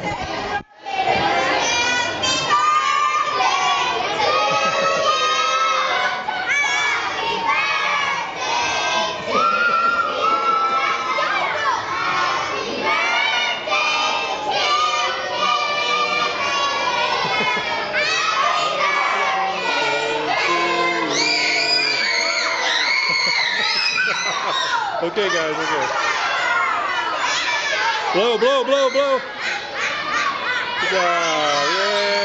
Okay, guys, okay. Blow, blow, blow, blow. Good job. Yay.